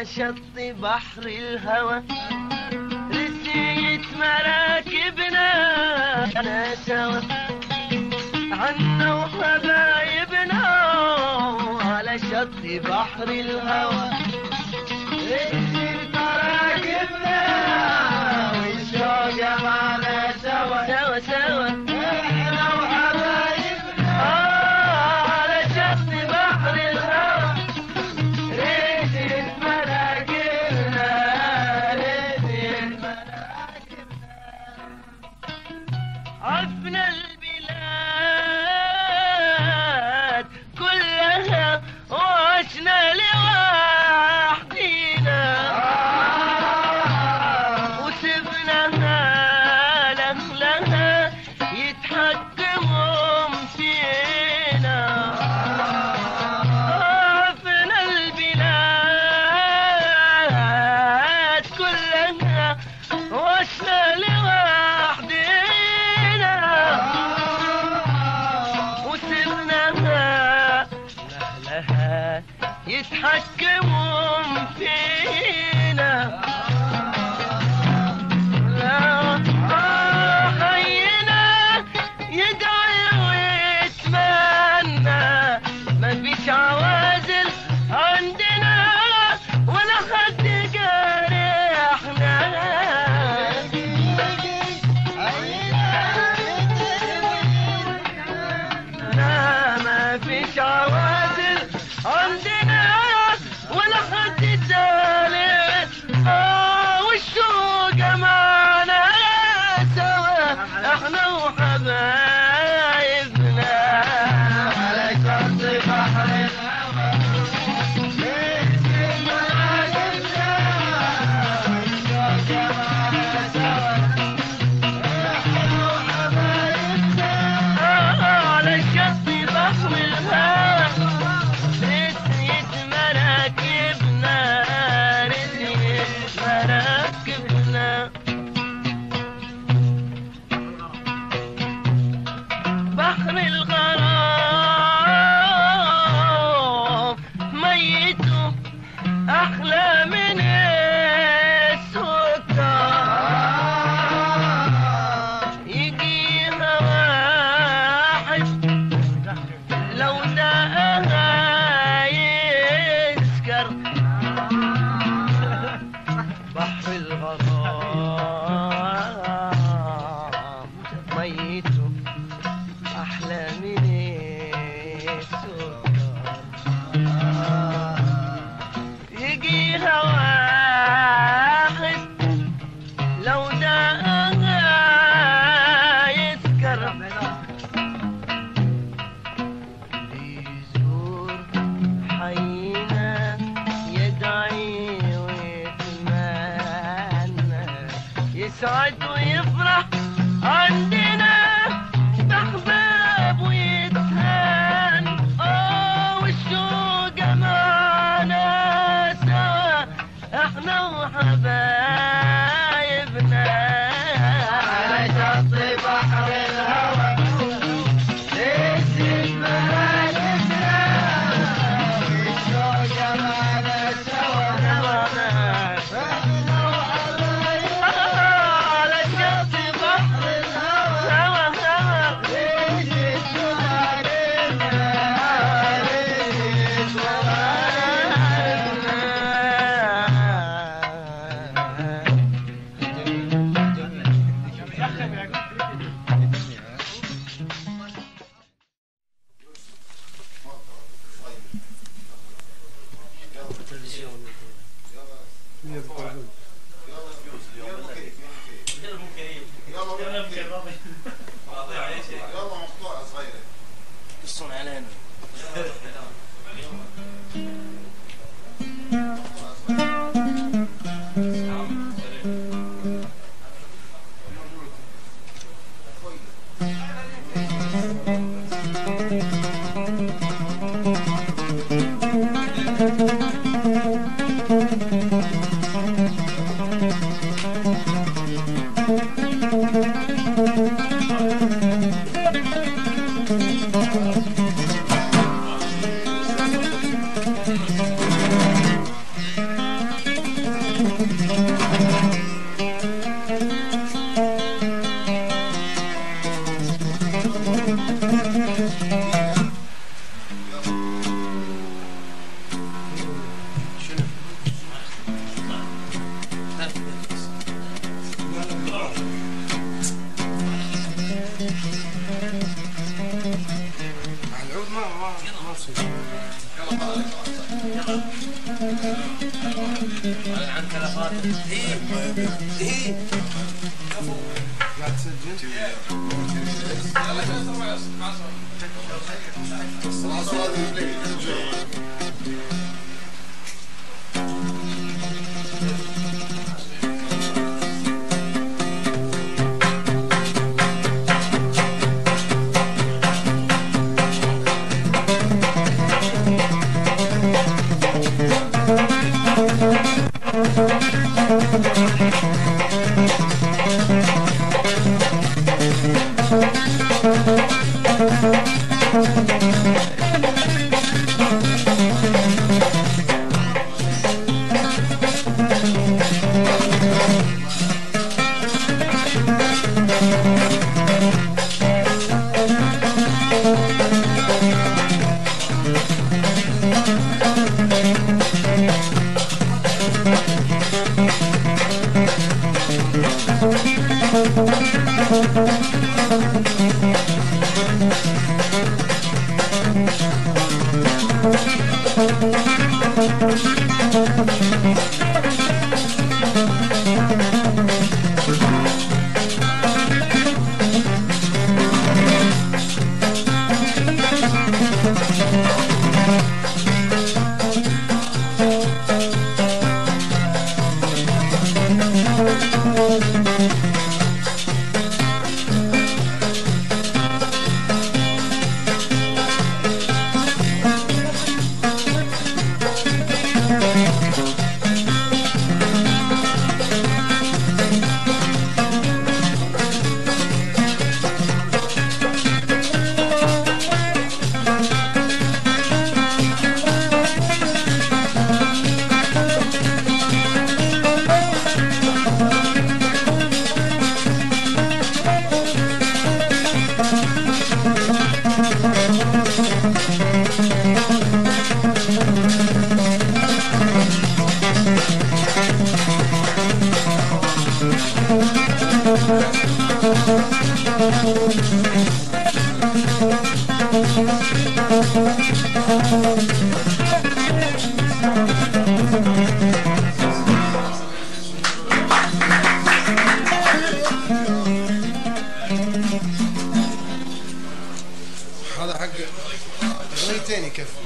على شط بحر الهوى رسيت مراكبنا أنا سوا عنا وحبايبنا على شط بحر الهوى رسيت مراكبنا والشوق معنا سوا سوا سوا احنا وحبايبنا على شط بحر الهوى رسيت مراكبنا رسيت مراكبنا عفنا البلاد كلها وعشنا لوحدينا وسبناها لأهلها يتحكمون فينا عفنا البلاد كلها وعشنا لوحدينا وسبناها لأهلها يتحكمون فينا خينا يدعي ويتمنى ما فيش عوازل عندنا ولا حد جارحنا لا ما فيش عوازل عندنا ولا حد زالت والشوق معنا سوا احنا وحبايبنا على شط بحر الهوى رسيت مراكبنا والشوق معنا سوا احنا وحبايبنا على شط بحر الهوى رسيت مراكبنا رسيت مراكبنا بحر الغرام ميته أحلى من السكر يجيها واحد لو دقها يسكر بحر الغرام ميته أحلى من السكر يجيها واحد لو دقها يسكر يزور حينا يدعي ويتمنى يسعد ويفرح عندنا بحباب ويتهان والشوق معنا سوا احنا وحبايبنا على شط بحر الهوى رسيت مراكبنا والشوق معنا سوا احنا وحبايبنا على شط بحر الهوى سوا سوا رسيت مراكبنا رسيت قصون علينا العود ما تصير. يلا عن كلفات. ايه قاعد تسجل؟ هذا حق اغنيتين يكفي.